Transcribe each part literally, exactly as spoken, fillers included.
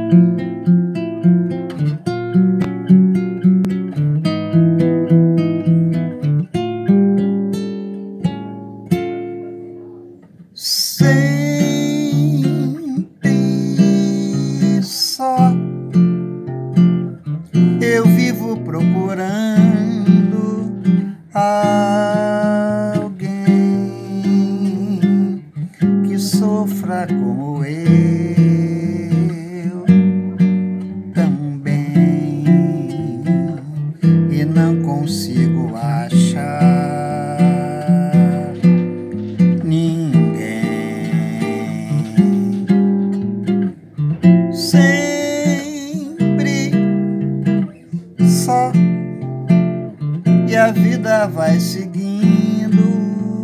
Sempre só eu vivo procurando alguém que sofra como eu também, e não consigo achar ninguém. Sempre só, e a vida vai seguindo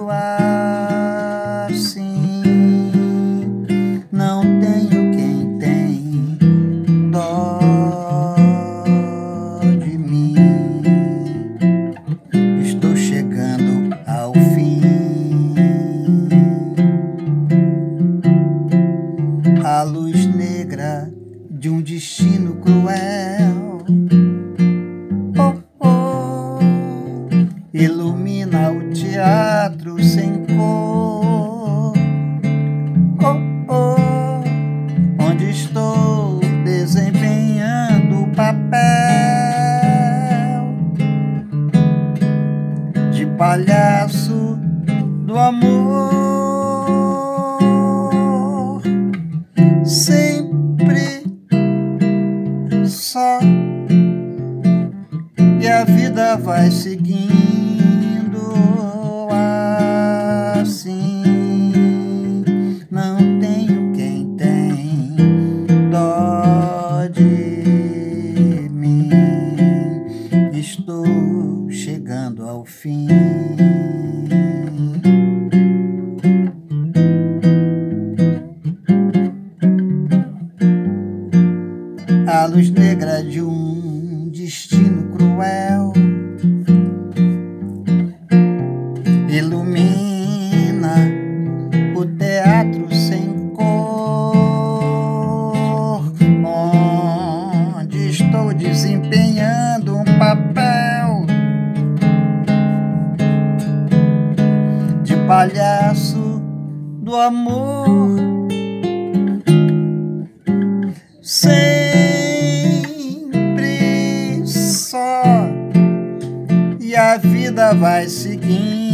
assim. Não tenho quem tem dó de mim. Estou chegando ao fim. A luz negra de um destino cruel, oh, oh, ilumina o teatro sem cor, oh, oh, onde estou desempenhando o papel de palhaço do amor. Sempre só, e a vida vai seguindo assim. Não tenho quem tem dó de mim. Estou chegando ao fim. A luz negra de um destino cruel ilumina o teatro sem cor, onde estou desempenhando um papel de palhaço do amor. Sempre só, e a vida vai seguindo